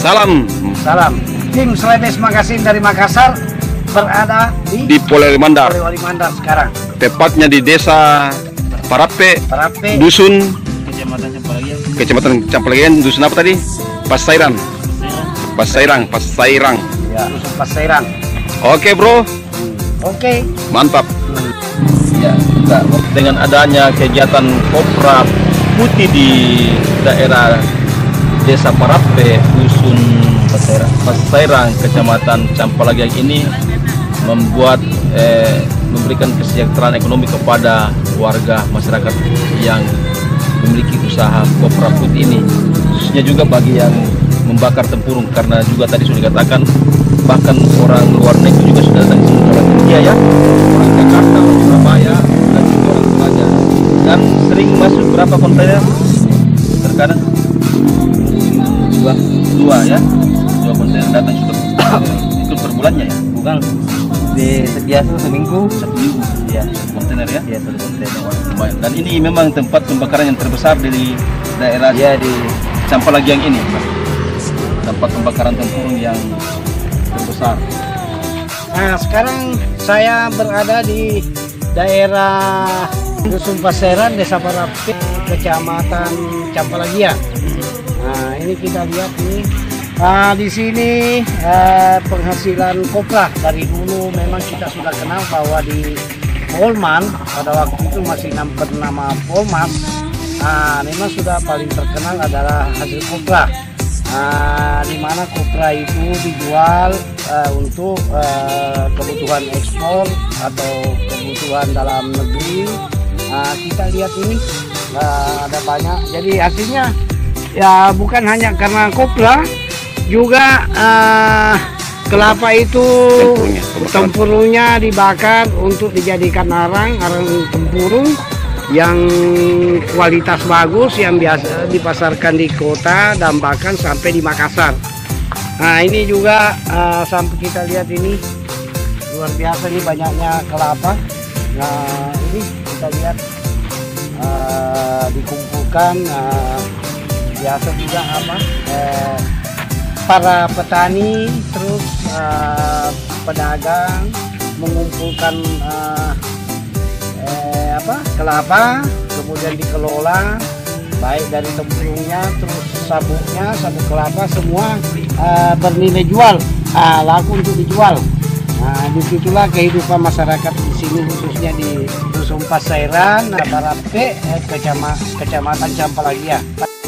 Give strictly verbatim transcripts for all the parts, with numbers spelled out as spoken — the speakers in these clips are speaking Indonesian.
Salam. Salam. Tim Selebes Magasin dari Makassar berada di, Di Polewali Mandar. Polewali Mandar sekarang. Tepatnya di Desa Parape, Parape, Dusun Kecamatan Campalagian. Kecamatan Campalagian, Dusun apa tadi? Pasairan. Pasairang, Pasairang. ya, Dusun Pasairang. Oke, Bro. Oke. Mantap. Ya, juga dengan adanya kegiatan kopra putih di daerah Desa Parape, Dusun Pasairang, Pasairang Kecamatan Campalagian ini membuat eh, memberikan kesejahteraan ekonomi kepada warga masyarakat yang memiliki usaha kopra putih ini, khususnya juga bagi yang membakar tempurung, karena juga tadi sudah dikatakan bahkan orang luar negeri juga sudah datang ke sini, orang India ya, orang Jakarta, orang Surabaya, dan juga orang Toraja. Dan sering masuk berapa kontainer terkadang dua dua ya dua kontainer datang itu itu per bulannya ya, bukan di biasa seminggu satu minggu ya, kontainer ya, ya satu kontainer. Dan ini memang tempat pembakaran yang terbesar di daerah ya di Campalagian ini, tempat pembakaran tempurung yang terbesar. Nah, sekarang saya berada di daerah Dusun Pasairang, Desa Parape, Kecamatan Campalagian. Nah, ini kita lihat nih. Nah, di sini eh, penghasilan kopra dari dulu memang kita sudah kenal bahwa di Polman pada waktu itu masih bernama Polmas. Nah, memang sudah paling terkenal adalah hasil kopra. Nah, di mana kopra itu dijual uh, untuk uh, kebutuhan ekspor atau kebutuhan dalam negeri. Nah, kita lihat ini uh, ada banyak. Jadi hasilnya ya bukan hanya karena kopra, juga uh, kelapa itu tempurungnya dibakar untuk dijadikan arang, arang tempurung yang kualitas bagus yang biasa dipasarkan di kota dan bahkan sampai di Makassar. Nah, ini juga uh, sampai kita lihat ini luar biasa nih banyaknya kelapa. Nah, ini kita lihat uh, dikumpulkan uh, biasa juga apa uh, para petani terus uh, pedagang mengumpulkan uh, Eh, apa kelapa, kemudian dikelola baik dari tempurungnya terus sabuknya, sabuk kelapa semua eh, bernilai jual, ah, laku untuk dijual. Nah, disitulah kehidupan masyarakat di sini, khususnya di Dusun Pasairang, Parape, eh, kecamatan, kecamatan Campalagian.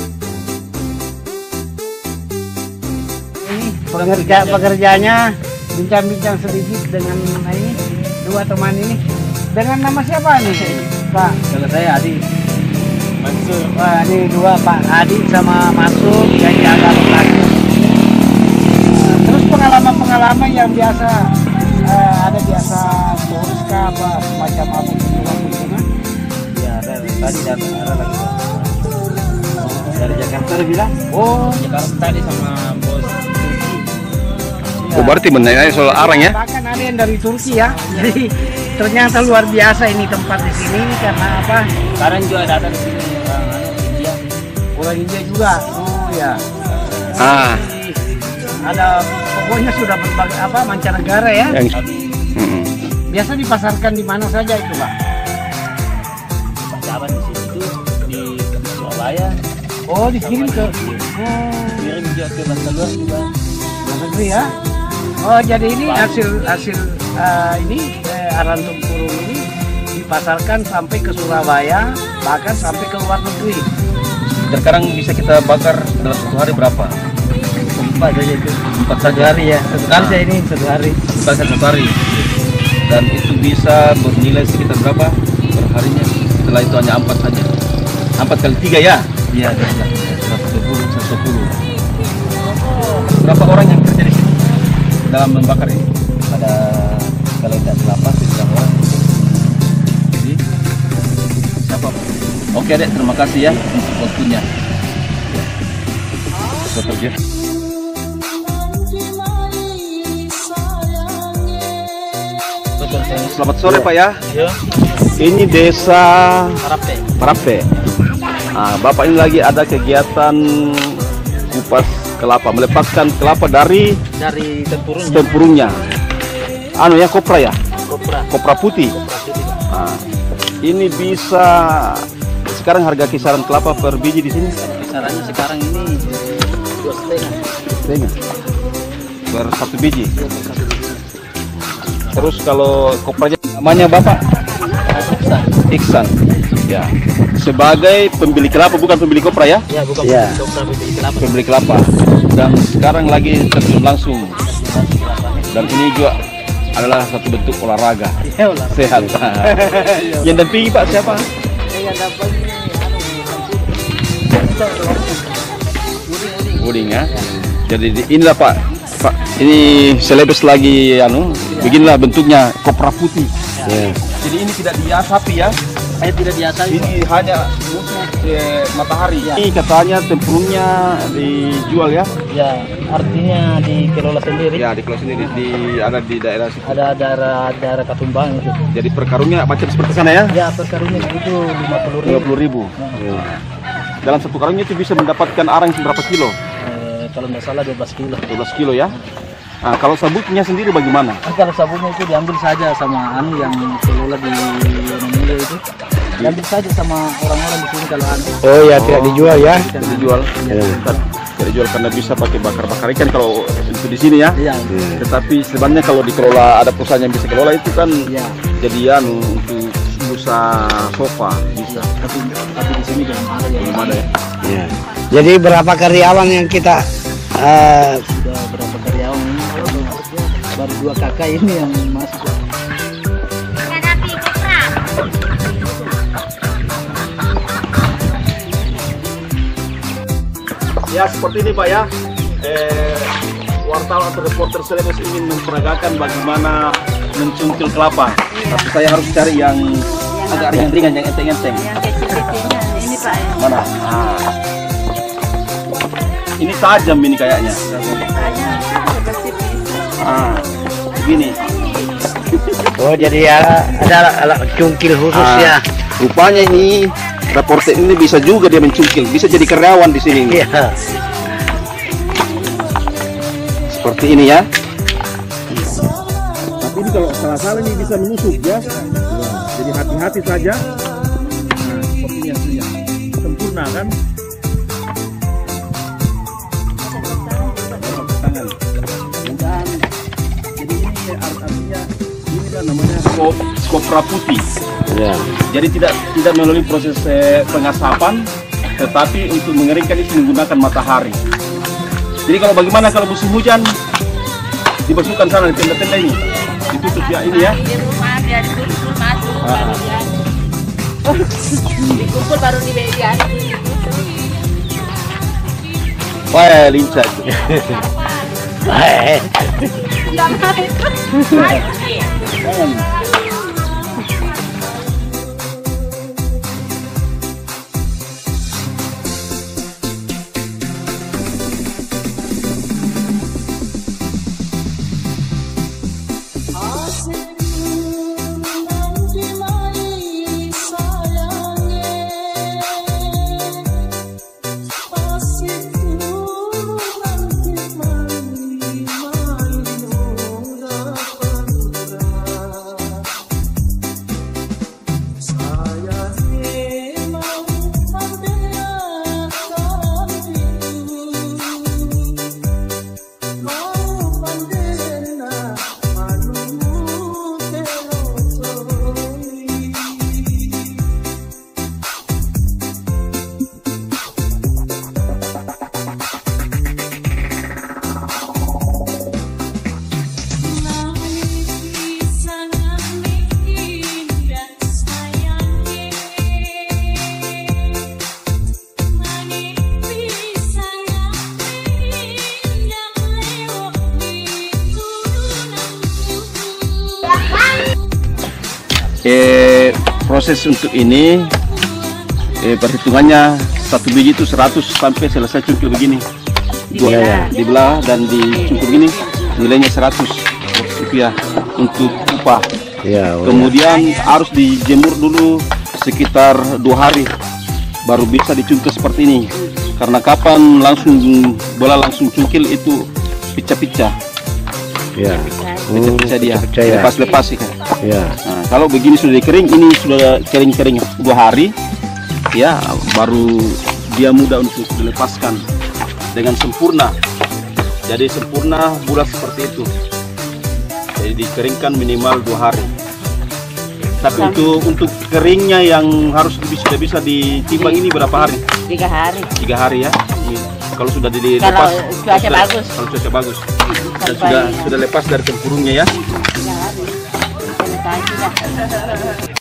Ini pekerja pekerjanya bincang-bincang sedikit dengan ini dua teman ini. Dengan nama siapa nih, Pak? Kalau saya Adi Mansur. Wah, ini dua Pak Adi sama Mansur yang jaga lagi. Terus pengalaman-pengalaman yang biasa eh, ada biasa turis kah apa semacam apa kunjungan-kunjungan? ya ada tadi dan ada lagi dari Jakarta dia bilang, Oh, Jakarta tadi sama bos Turki. Oh, berarti mengenai soal arang ya? Bahkan ada yang dari Turki ya. Jadi ternyata luar biasa ini tempat di sini karena apa? Sekarang juga datang ke sini orang anu, India. Orang India juga. Oh ya. Ah, Ada pokoknya sudah berbagai apa mancanegara ya. yang mm-mm. Biasa dipasarkan di mana saja itu, Pak? Sahabat di sini tuh di Surabaya, Oh, dikirim ke oh, kirim juga ke Bangsa Luar juga. luar negeri ya. Oh, jadi ini hasil hasil uh, ini eh, arang tempurung ini dipasarkan sampai ke Surabaya, bahkan sampai ke luar negeri. Sekarang bisa kita bakar dalam satu hari berapa? Empat saja itu. Empat satu hari ya. Satu kali saya ini satu hari. Bakar satu hari. Dan itu bisa bernilai sekitar berapa perharinya? Setelah itu hanya empat saja. Empat kali tiga ya? Iya. Seratus sepuluh, seratus sepuluh. Berapa orang yang kerja di sini dalam membakar ini? Ada kalau tidak delapan, sembilan orang. Jadi siapa? Oke dek, terima kasih ya untuk waktunya. Kita kerja. Selamat sore Pak ya. Ya. Ini Desa Parape. Parape. Nah, Bapak ini lagi ada kegiatan kupas kelapa, melepaskan kelapa dari Dari tempurungnya. tempurungnya. Anu ya, kopra ya, Kopra. kopra putih. Nah, ini bisa sekarang harga kisaran kelapa per biji di sini Kisarannya sekarang ini dua setengah. setengah per satu biji. Terus kalau kopranya namanya Bapak Iksan. Ya. Sebagai pembeli kelapa, bukan pembeli kopra ya? Ya, bukan Ya. kopra, pembeli kelapa. Pembeli kelapa. Dan sekarang lagi terjun langsung. Dan ini juga adalah satu bentuk olahraga Ya, olahraga. sehat. Yang dampingi Pak siapa? Yang dapat ini anu Uding ya. Jadi di- inilah Pak. Pak, ini selebes lagi anu, beginilah bentuknya kopra putih. Ya. Jadi ini tidak diasapi ya. Saya tidak biasa Ini hanya musuh eh, matahari. Ya. Ini katanya tempurungnya dijual ya? Ya, artinya dikelola sendiri. Ya, di kelas sendiri di ada di daerah situ. Ada daerah daerah Katumbang itu. Jadi per karungnya macam seperti sana ya? Ya, per karungnya itu lima puluh lima ribu. puluh ribu. Dalam satu karungnya itu bisa mendapatkan arang berapa kilo? Eh, kalau nggak salah dua belas kilo. dua belas kilo ya. Nah, kalau sabutnya sendiri bagaimana? Nah, kalau sabunnya itu diambil saja sama anu yang kelola di Nomule itu. Diambil saja sama orang-orang di sini kalau anu. Oh ya, tidak dijual ya. Tidak dijual. Tidak dijual karena bisa pakai bakar-bakar ikan kalau itu di sini ya. Iya. Tetapi sebenarnya kalau dikelola ada perusahaan yang bisa kelola itu kan Iya. jadi anu untuk usaha sofa bisa. Tapi tapi di sini belum ada yang Belum ada ya. Ya. Jadi berapa karyawan yang kita eh, Sudah berapa karyawan ini? Baru dua kakak ini yang masuk. Ya seperti ini Pak ya. Eh, wartawan atau reporter selebes ingin memperagakan bagaimana mencungkil kelapa. Tapi saya harus cari yang agak ringan-ringan, yang enteng-enteng. Yang kecil-kecilnya ini Pak ya. Mana? Ah. Ini tajam ini kayaknya. Tanya seperti pisau. Ah, begini. oh jadi ya ada alat cungkil khusus Ah, ya. Rupanya ini reporter ini bisa juga dia mencungkil, bisa jadi karyawan di sini. Iya. Seperti ini ya. Tapi ini kalau salah-salah ini bisa menusuk ya. Jadi hati-hati saja. Nah, sepertinya sudah sempurna kan? Tangan. Dan jadi ini artinya ini kan namanya skop- kopra putih. Ya. Jadi tidak tidak melalui proses eh, pengasapan, tetapi untuk mengeringkan itu menggunakan matahari. Jadi kalau bagaimana kalau musim hujan dibasuhkan sana di tenda-tenda ini, ditutup ya ini ya. Di rumah biar dikumpul masuk Ah. baru dia. Dikumpul baru dibiarin ditutup. Wah lincah itu. Eh, Jangan itu. Masih. Eh, proses untuk ini eh, perhitungannya satu biji itu seratus sampai selesai cungkil begini. Dua Dibelah. dibelah dan dicungkil begini nilainya seratus rupiah untuk upah. ya. oh, Kemudian harus dijemur dulu sekitar dua hari baru bisa dicungkil seperti ini. Karena kapan langsung bola langsung cungkil itu pecah-pecah, Ya. pecah-pecah dia, pecah ya. lepas-lepas sih kan. Ya. Nah, kalau begini sudah kering, ini sudah kering-kering dua hari, ya baru dia mudah untuk dilepaskan dengan sempurna. Jadi sempurna bulat seperti itu. Jadi dikeringkan minimal dua hari. Tapi untuk untuk keringnya yang harus bisa sudah bisa ditimbang ini berapa hari? Tiga hari. Tiga hari ya. Ini, kalau sudah dilepas, Kalau cuaca sudah- bagus. Kalau cuaca bagus. Dan Sampai- sudah sudah lepas dari tempurungnya ya. Tiga hari. Selesai sudah.